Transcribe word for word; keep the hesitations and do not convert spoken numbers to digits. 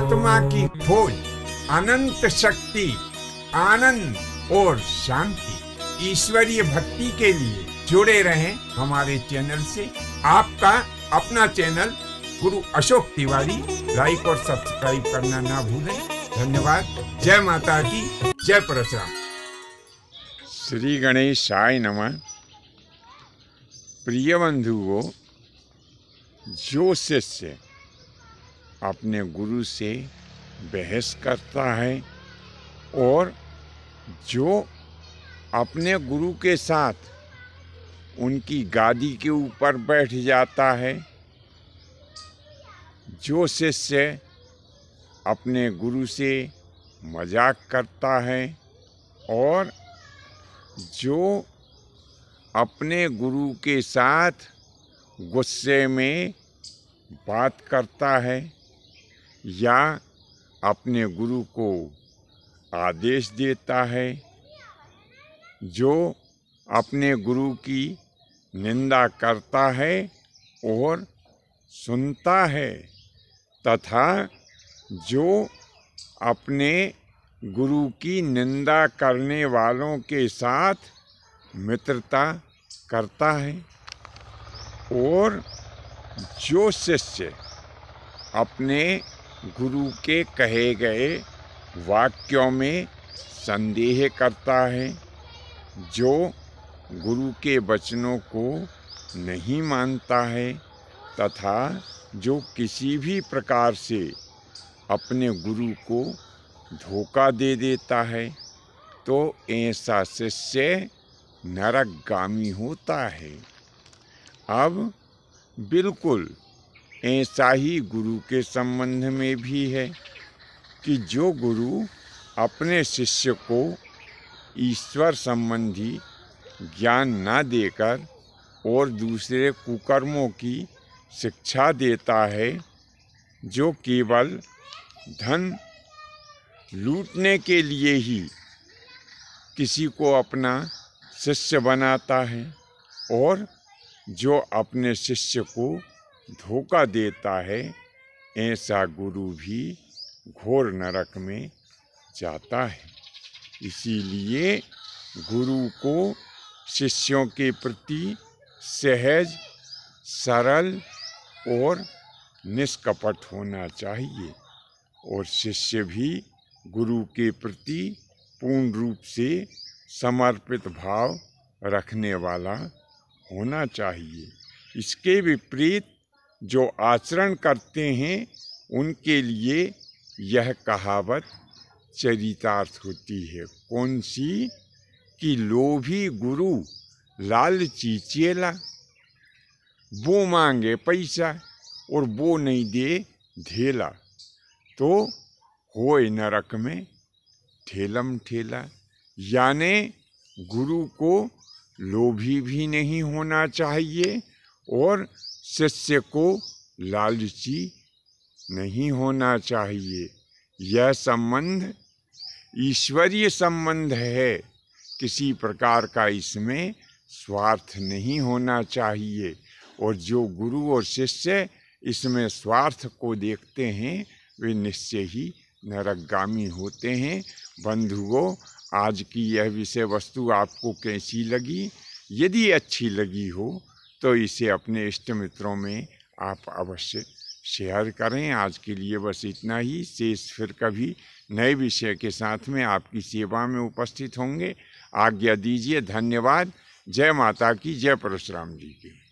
आत्मा की खोज, अनंत शक्ति, आनंद और शांति, ईश्वरीय भक्ति के लिए जुड़े रहें हमारे चैनल से। आपका अपना चैनल गुरु अशोक तिवारी, लाइक और सब्सक्राइब करना ना भूलें। धन्यवाद। जय माता की, जय परशुराम। श्री गणेशाय नमः। प्रिय बंधुओं, जो शिष्य अपने गुरु से बहस करता है और जो अपने गुरु के साथ उनकी गादी के ऊपर बैठ जाता है, जो शिष्य अपने गुरु से मजाक करता है और जो अपने गुरु के साथ गुस्से में बात करता है या अपने गुरु को आदेश देता है, जो अपने गुरु की निंदा करता है और सुनता है, तथा जो अपने गुरु की निंदा करने वालों के साथ मित्रता करता है, और जो शिष्य अपने गुरु के कहे गए वाक्यों में संदेह करता है, जो गुरु के वचनों को नहीं मानता है, तथा जो किसी भी प्रकार से अपने गुरु को धोखा दे देता है, तो ऐसा शिष्य नरकगामी होता है। अब बिल्कुल ऐसा ही गुरु के संबंध में भी है कि जो गुरु अपने शिष्य को ईश्वर संबंधी ज्ञान ना देकर और दूसरे कुकर्मों की शिक्षा देता है, जो केवल धन लूटने के लिए ही किसी को अपना शिष्य बनाता है, और जो अपने शिष्य को धोखा देता है, ऐसा गुरु भी घोर नरक में जाता है। इसीलिए गुरु को शिष्यों के प्रति सहज, सरल और निष्कपट होना चाहिए, और शिष्य भी गुरु के प्रति पूर्ण रूप से समर्पित भाव रखने वाला होना चाहिए। इसके विपरीत जो आचरण करते हैं, उनके लिए यह कहावत चरितार्थ होती है। कौन सी? कि लोभी गुरु लालची चेला, वो मांगे पैसा और वो नहीं दे ढेला, तो होए नरक में ठेलम ठेला। यानी गुरु को लोभी भी नहीं होना चाहिए और शिष्य को लालची नहीं होना चाहिए। यह संबंध ईश्वरीय संबंध है, किसी प्रकार का इसमें स्वार्थ नहीं होना चाहिए, और जो गुरु और शिष्य इसमें स्वार्थ को देखते हैं, वे निश्चय ही नरकगामी होते हैं। बंधुओं, आज की यह विषय वस्तु आपको कैसी लगी? यदि अच्छी लगी हो तो इसे अपने इष्ट मित्रों में आप अवश्य शेयर करें। आज के लिए बस इतना ही। शेष फिर कभी नए विषय के साथ में आपकी सेवा में उपस्थित होंगे। आज्ञा दीजिए। धन्यवाद। जय माता की, जय परशुराम जी की।